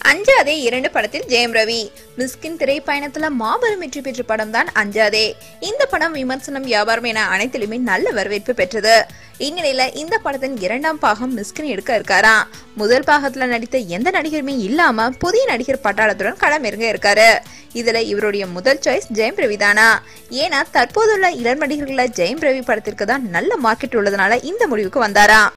அஞ்சாதே 2 படத்தில் ஜெயம் ரவி. மிஸ்கின் திரைப்பயணத்துல மாபெரும் வெற்றி பெற்ற படம் தான் அஞ்சாதே. இந்த படம் விமர்சனம், வியாபாரம் என அனைத்திலுமே நல்ல வரவேற்பு பெற்றது. இந்நிலையில இந்த படத்தின் 2ஆம் பாகம் மிஸ்கின் எடுக்க இருக்காராம். முதல் பாகத்துல நடித்த எந்த நடிகருமே இல்லாம புதிய நடிகர் பட்டாளத்துடன் களமிறங்க இருக்காரு. இதுல இவருடைய முதல் சாய்ஸ் ஜெயம் ரவி தானா. ஏன்னா தற்போதுள்ள இளம் நடிகர்கள ஜெயம் ரவி படத்திற்கு தான் நல்ல மார்க்கெட் உள்ளதுனால இந்த முடிவுக்கு வந்தாரா.